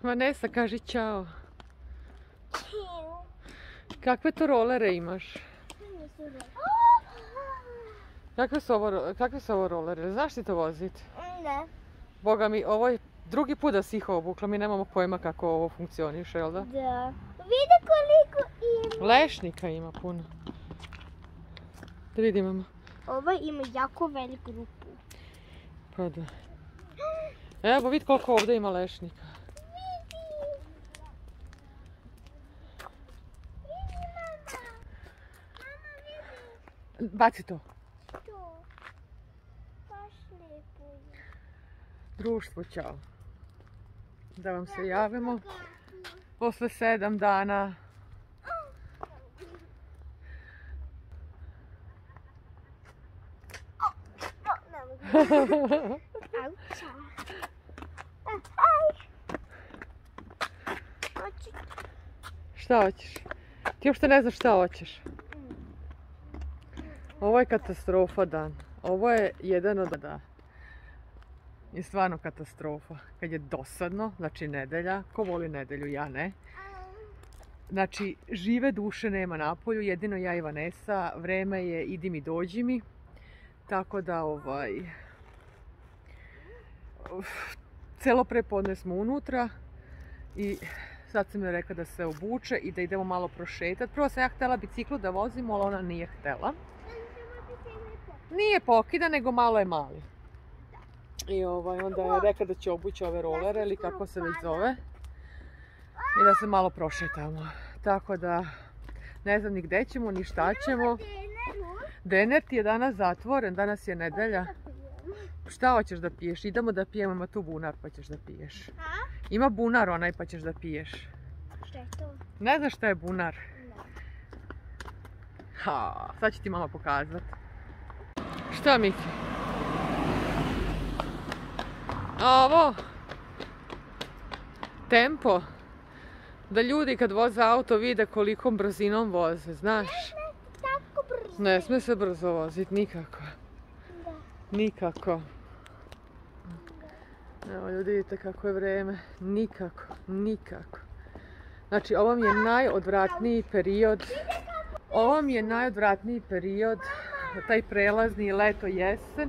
Vanessa, kaži čao. Kakve to rolere imaš? Kakve su ovo rolere? Znaš ti to voziti? Ne. Boga mi, ovo je drugi put da si ih obukla, mi nemamo pojma kako ovo funkcioniše, jel da? Da. Vidi koliko ima. Lešnika ima puno. Da vidim, mama. Ovo ima jako veliku rupu. Pa da. Evo, vidi koliko ovdje ima lešnika. Baci to. To. Baš lijepo je. Društvo, čao. Da vam se javimo posle 7 dana. Auča. Šta hoćeš? Ti uopšte ne znaš šta hoćeš. Ovo je katastrofa dan. Ovo je jedan od dana. Je stvarno katastrofa. Kad je dosadno, znači nedelja. Ko voli nedelju? Ja ne. Znači, žive duše nema napolju, jedino ja i Vanessa. Vreme je idi mi, dođi mi. Tako da, celo prepodne smo unutra i sad sam joj rekla da se obuče i da idemo malo prošetati. Prvo sam ja htjela biciklu da vozimo, ali ona nije htjela. Nije pokida, nego malo je mali. I onda je rekla da će obući ove rolere ili kako se već zove. I da se malo prošetamo. Tako da ne znam ni gdje ćemo, ni šta ćemo. Denert je danas zatvoren, danas je nedelja. Šta hoćeš da piješ? Idemo da pijemo, ima tu bunar pa ćeš da piješ. Ima bunar onaj pa ćeš da piješ. Šta je to? Ne znaš šta je bunar? Ha, sad će ti mama pokazati. Šta, Miki? A ovo? Tempo. Da ljudi kad voze auto vide kolikom brzinom voze, znaš? Tako brzo. Ne smije se brzo voziti, nikako. Da. Nikako. Evo ljudi, vidite kako je vreme. Nikako, nikako. Znači, ovo mi je najodvratniji period. Ovo mi je najodvratniji period, taj prelazni leto, jesen.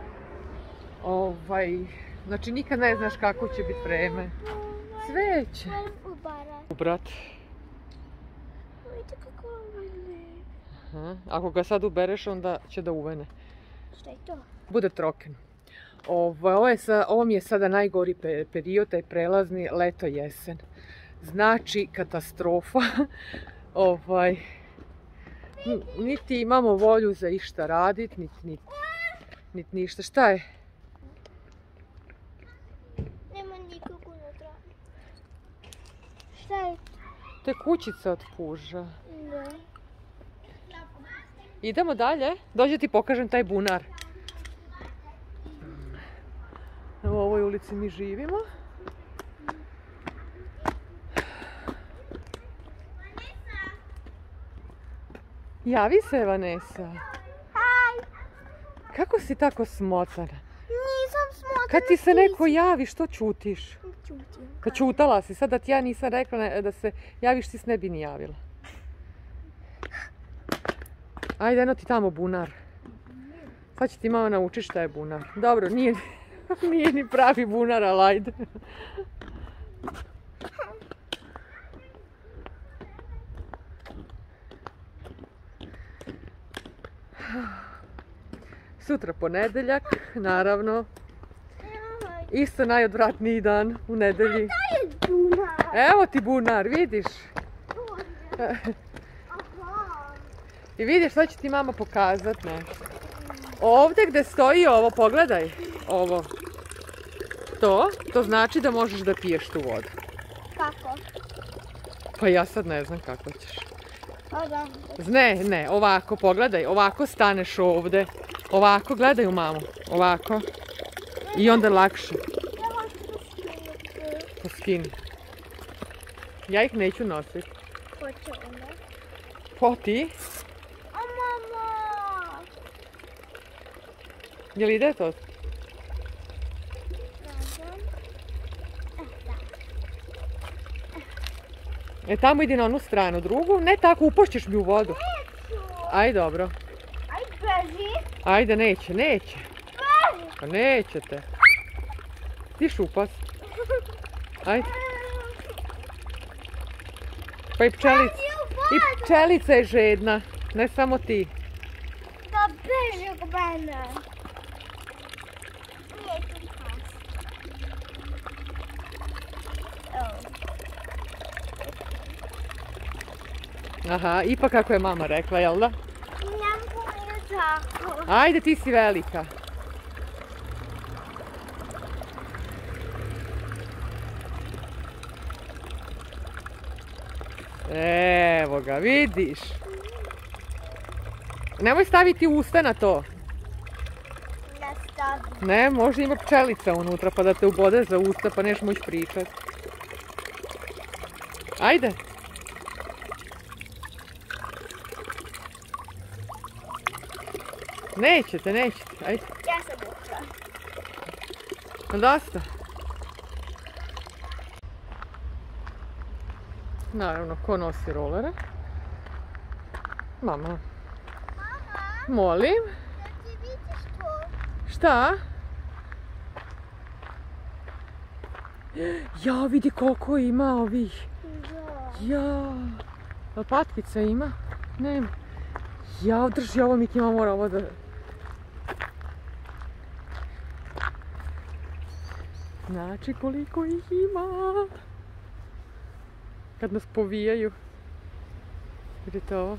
Znači, nikad ne znaš kako će biti vreme. Cveće. Ubrat. Vidite kako ovo je. Ako ga sad ubereš, onda će da uvene. Šta je to? Bude troken. Ovo mi je sada najgori period, taj prelazni leto, jesen. Znači, katastrofa. Niti imamo volju za išta radit, niti ništa. Šta je? Nema nikog unutra. Šta je? To je kućica od puža. Da. Idemo dalje. Dođe ti pokažem taj bunar. U ovoj ulici mi živimo. Javi se, Vanessa. Haj! Kako si tako smotana? Nisam smotana. Kad ti se neko javi, što ćutiš? Čutim. Pa ćutala si, sad da ti ja nisam rekla da se javiš, ti se ne bi ni javila. Ajde, eno ti tamo bunar. Sad će ti mama naučiti šta je bunar. Dobro, nije ni pravi bunar, ali ajde. Sutra ponedeljak, naravno. Isto najodvratniji dan u nedelji. Evo ti bunar, vidiš? I vidiš, sad će ti mama pokazat nešto. Ovdje gdje stoji ovo, pogledaj, ovo. To znači da možeš da piješ tu vodu. Kako? Pa ja sad ne znam kako ćeš. Da. Ne, ovako, pogledaj, ovako staneš ovdje. Ovako, gledaj u mamu, ovako. I onda lakše. Ja hoću to skinuti. To skini. Ja ih neću nositi. Ko će onda? Po ti? A mama! Jel ide to? Ne znam. Da. E, tamo idi na onu stranu, drugu. Ne tako, upošćeš mi u vodu. Neću. Aj, dobro. Aj, beži. Ajde, neće. Beži. Pa nećete. Ti šupas. Ajde. Pa i pčelica. I pčelica je žedna. Ne samo ti. Da beži od mene. Neću pasti. Aha, ipak kako je mama rekla, jel da? Ne mogu tako. Ajde, ti si velika. Evo ga, vidiš. Nemoj staviti usta na to. Ne stavim. Ne, može ima pčelica unutra pa da te ubode za usta pa neš moći pričat. Ajde. Nećete. Ajde. Ja sam ukra. Dosta. Naravno, ko nosi rolere? Mama. Mama, Molim? da ti vidiš to? Šta? Ja, vidi koliko ima ovih. Da. Ja. Jel patkica ima? Nema. Ja, drži ovo, Miki, mora ovo da... Znači koliko ih ima. Kad nas povijaju. Vidite ovo.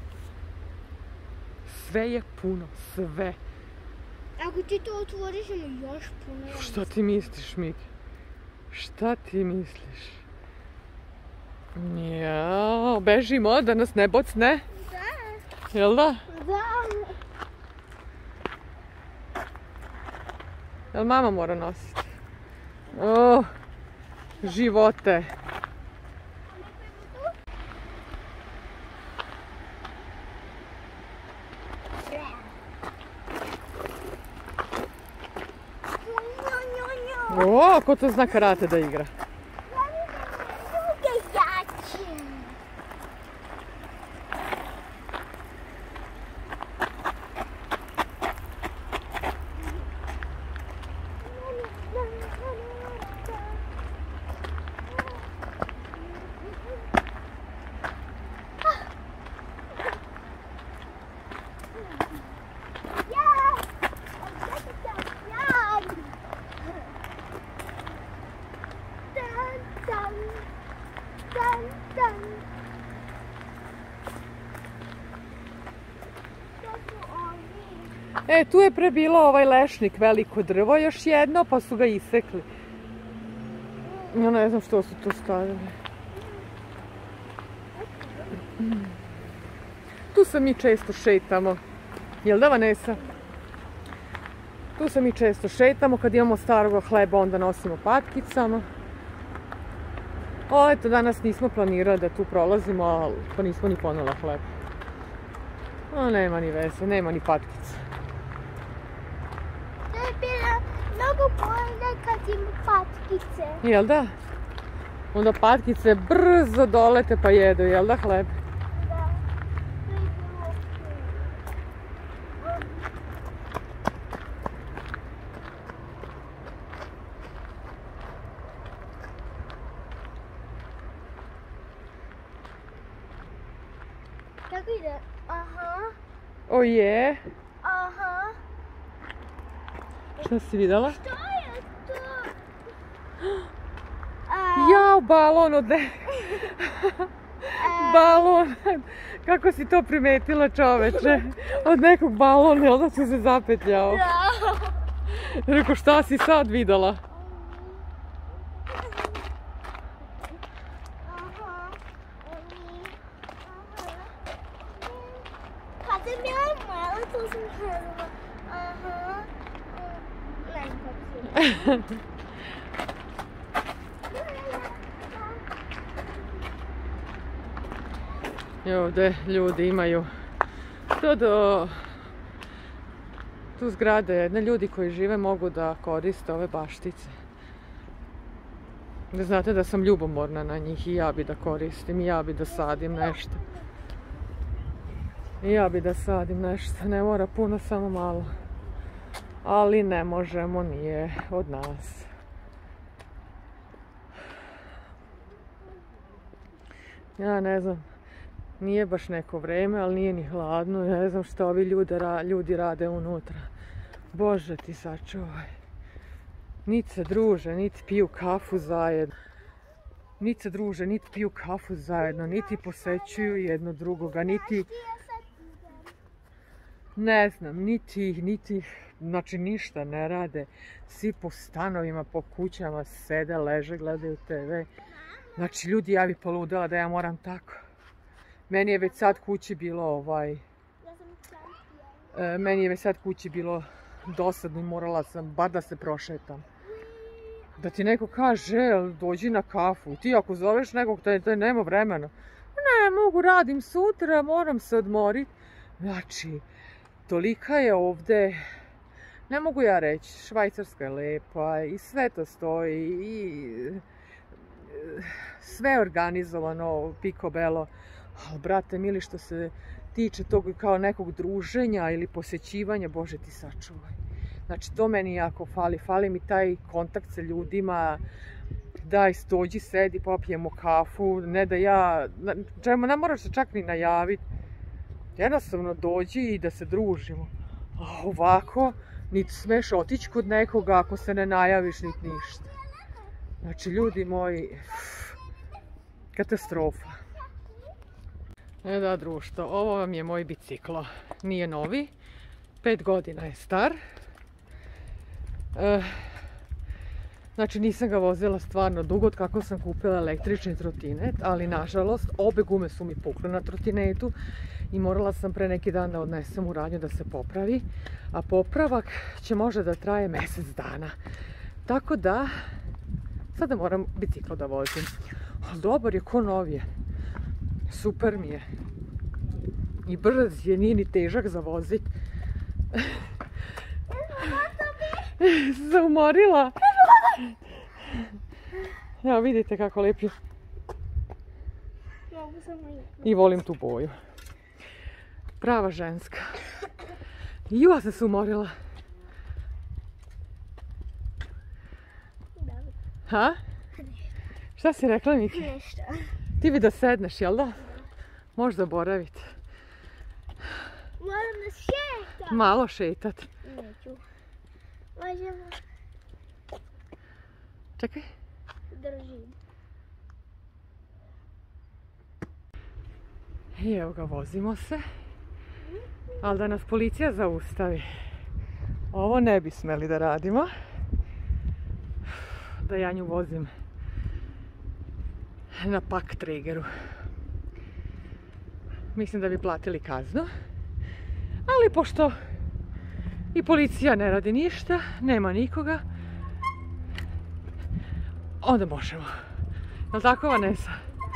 Sve je puno, sve. Ako ti to otvoriš, ima još puno. Šta ti misliš, Miki? Šta ti misliš? Jao, bežimo da nas ne bocne. Da. Jel da? Da. Jel mama mora nositi? Oh, živote. O, ko to zna karate da igra? E, tu je pre bilo ovaj lešnik, veliko drvo, još jedno, pa su ga isekli. Ja ne znam što su tu stavili. Tu se mi često šetamo. Jel da, Vanessa? Tu se mi često šetamo, kad imamo starog hleba onda nosimo patkicama. O, eto, danas nismo planirali da tu prolazimo, ali pa nismo ni ponela hleb. O, nema ni veze, nema ni patkica. To je bilo mnogo bolje kad ima patkice. Jel da? Onda patkice brzo dolete pa jedu, jel da, hleb? Da. To je bilo Kako ide? Aha. O je? Aha. Šta si vidjela? Što je to? Jao, balon od ne... Balon. Kako si to primetila, čoveče? Od nekog balona, onda si se zapetljao. Da. Rekao, šta si sad vidjela? Kad sam ja mala, to sam gledala. Aha. Ne, kako si. I ovdje ljudi imaju tu zgrade, ljudi koji žive mogu da koriste ove baštice. Da znate da sam ljubomorna na njih i ja bi da koristim, i ja bi da sadim nešto. I ja bi da sadim nešto, ne mora puno, samo malo. Ali ne možemo, nije od nas. Ja ne znam, nije baš neko vreme, ali nije ni hladno, ne znam što ovi ljudi rade unutra. Bože ti sačuvaj. Niti se druže, niti piju kafu zajedno. Niti se druže, niti piju kafu zajedno, niti posećuju jedno drugoga, niti... Ne znam, niti, znači ništa ne rade. Svi po stanovima, po kućama sede, leže, gledaju TV. Znači ljudi, ja bi poludela da ja moram tako. Meni je već sad kući bilo meni je već sad kući bilo dosadno i morala sam bar da se prošetam. Da ti neko kaže, dođi na kafu. Ti ako zoveš nekog, to nema vremena. Ne mogu, radim sutra, moram se odmoriti. Znači, tolika je ovdje, ne mogu ja reći, Švajcarska je lepa i sve to stoji i sve je organizovano, picobello. Ali, brate mili, što se tiče tog kao nekog druženja ili posjećivanja, Bože ti sačuvaj. Znači, to meni jako fali. Fali mi taj kontakt sa ljudima. Daj, dođi, sedi, popijemo kafu. Ne da ja... Ne moraš se čak ni najaviti. Jednostavno dođi i da se družimo. A ovako, niti smeš otići kod nekoga ako se ne najaviš, niti ništa. Znači, ljudi moji, katastrofa. Da, društvo, ovo vam je moj biciklo. Nije novi, 5 godina je star. Znači, nisam ga vozila stvarno dugo od kako sam kupila električni trotinet, ali nažalost, obe gume su mi pukle na trotinetu i morala sam pre neki dan da odnesem u radnju da se popravi, a popravak će možda da traje mjesec dana. Tako da, sada moram biciklo da vozim. Ali dobar je, ko nov je. Super mi je. I brz je, nije ni težak za vozit. Se umorila. Evo vidite kako lep je. I volim tu boju. Prava ženska. I ja sam se umorila. Ha? Šta si rekla, Miki? Nešto. Ti bi da sedneš, jel da? Možda boraviti. Moram da šetam. Malo šetat. Neću. Možemo. Čekaj. Držim. I evo ga, vozimo se. Ali da nas policija zaustavi. Ovo ne bi smeli da radimo. Da ja nju vozim na pak triggeru. Mislim da bi platili kaznu. Ali pošto i policija ne radi ništa, nema nikoga, onda možemo. Jel' tako, Vanessa?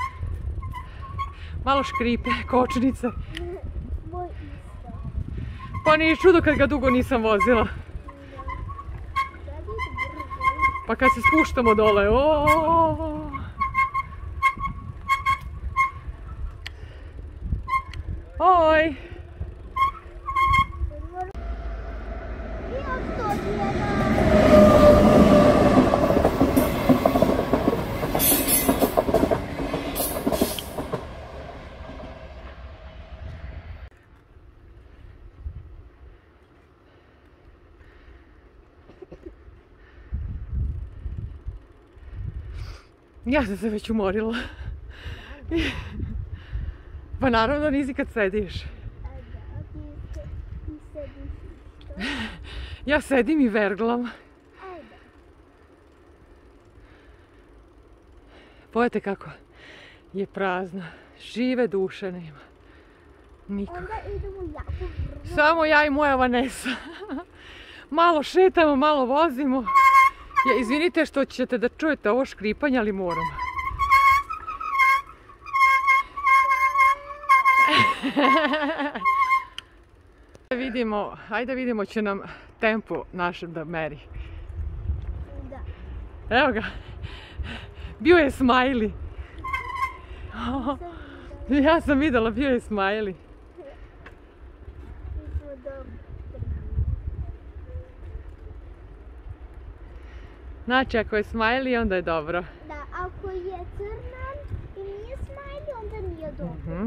Malo škripe, kočnice. Moj isto. Pa nije čudo kad ga dugo nisam vozila. Pa kad se spuštamo dole, oooo. Oj! Ja sam se već umorila. Pa naravno nisi kad sediš. Ja sedim i verglam. Pogledajte kako je prazno. Žive duše nema. Nikoga. Samo ja i moja Vanessa. Malo šetamo, malo vozimo. Izvinite što ćete da čujete ovo škripanje, ali moram. Ajde vidimo će nam tempo našem da meri. Da. Evo ga. Bio je Smiley. Ja sam vidjela, bio je Smiley. Znači, ako je Smiley, onda je dobro. Da, ako je crnan i nije Smiley, onda nije dobro.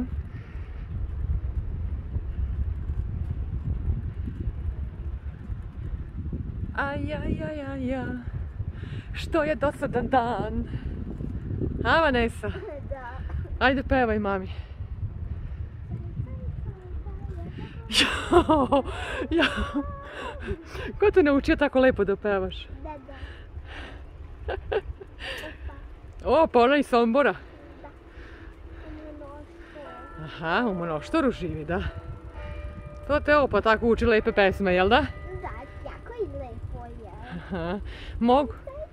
Aj, što je dosadan dan. A, Vanessa? Da. Ajde, pevaj mami. Ko te naučio tako lepo da pevaš? Da. O, pa ona iz Sombora. Da. U Monoštoru. Aha, u Monoštoru živi, da. To te opa tako uči lepe pesme, jel da? Da, jako i lepo je. Aha, mogu?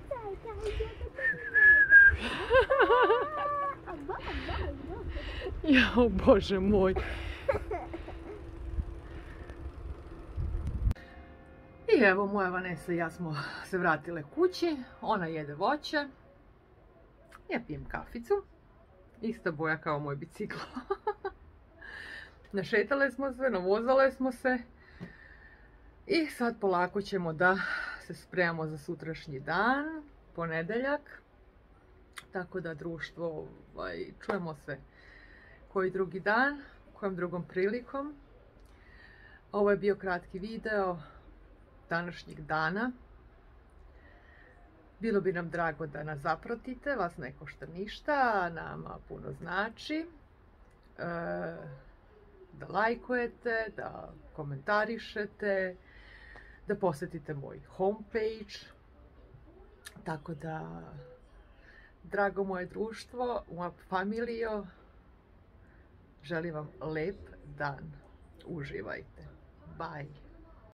Jao, Bože moj. I evo, moja Vanessa i ja smo se vratile kući. Ona jede voće. Ja pijem kaficu. Ista boja kao moj bicikl. Našetale smo se, navozale smo se. I sad polako ćemo da se spremamo za sutrašnji dan, ponedeljak. Tako da, društvo, čujemo se koji drugi dan, kojom drugom prilikom. Ovo je bio kratki video današnjeg dana. Bilo bi nam drago da nas zapratite, vas ne košta ništa, nama puno znači. Da lajkujete, da komentarišete, da posjetite moj homepage. Tako da, drago moje društvo, moja familijo, želim vam lep dan. Uživajte. Bye.